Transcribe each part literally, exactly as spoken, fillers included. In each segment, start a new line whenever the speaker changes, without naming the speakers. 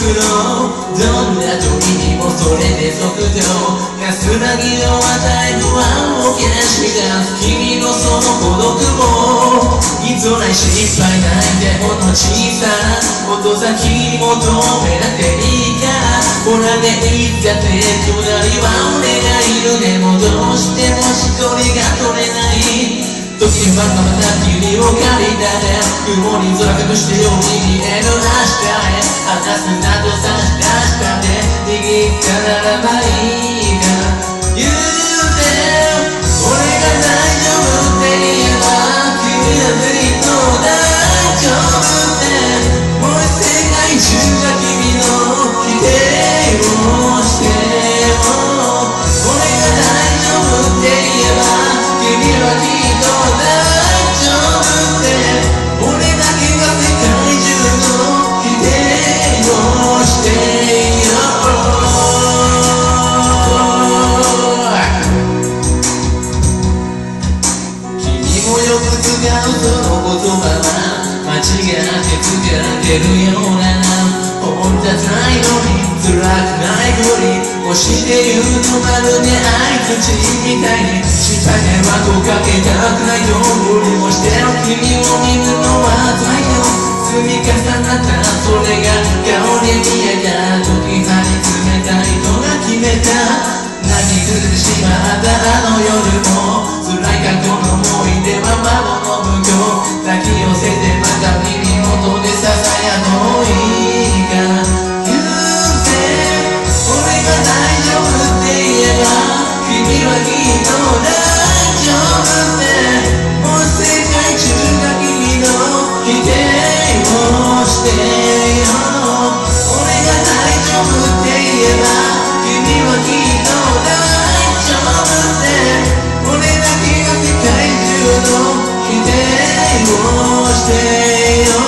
ろう。どんな時にもそれで即答。安らぎを与え不安を消し出す君のその孤独をいつない心配ないでほど小さな音先に求めなくていいからほらねいつだって隣は俺がいるでもどうしても一人が取れない時にはまた君を借りたね曇り空隠してよ右への明日へ話すなと差し出したね握ったならばいいか言うて俺が大丈夫って言えば君はずっと大丈夫ってもう世界中が君の否定をしても俺が大丈夫って言えば君はきっと大丈夫って俺だけが世界中の否定をしてよその言葉は間違って使ってるような本当たいのに辛くないふり押して言うとまるで相槌みたいに失敗ではこかけたくないと無理もしてる君を見るのは辛いよ積み重なったそれが顔で見えた時はに冷たいとが決めた泣き崩れてしまったあの夜も辛い過去の思い出は窓の向こう抱き寄せてまた耳元でささやもういいか言うて俺が大丈夫って言えば君はきっと大丈夫ってもう世界中が君の否定をしてよ俺が大丈夫って言えば君はきっと大丈夫って俺だけが世界中の否定をしてよ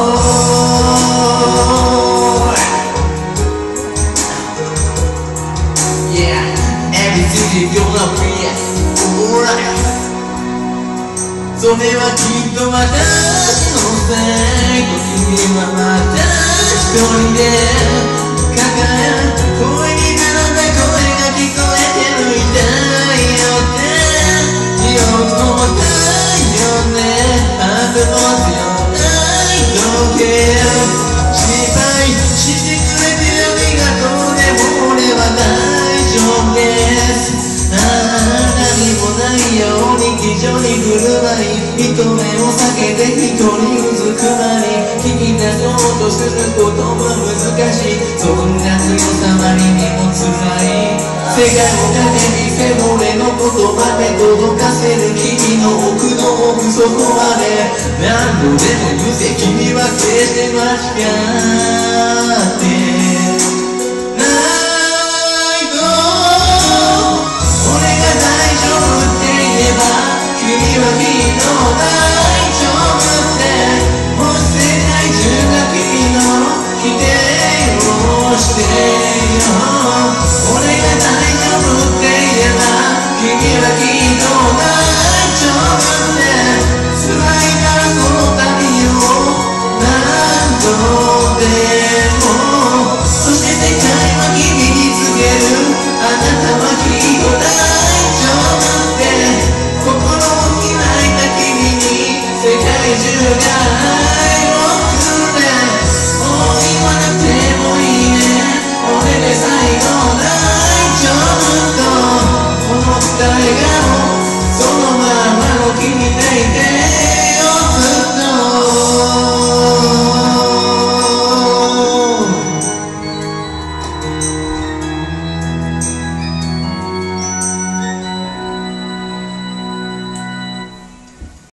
Yeah, everything is gonna be alright それはきっと私のせいと君はまた一人で抱え声にならない声が聞こえてるみたいよって言おうと思ったよねあんたの強ない時計心配してくれてありがとうでも俺は大丈夫ですああ何もないように気丈に振る舞い人目を避けて一人うずくまり聞き出そうとすることも難しいそんな強さまりにも辛い世界を糧にせ俺の言葉で届かせる君の奥の奥底まで何度でも言うて君は決して間違って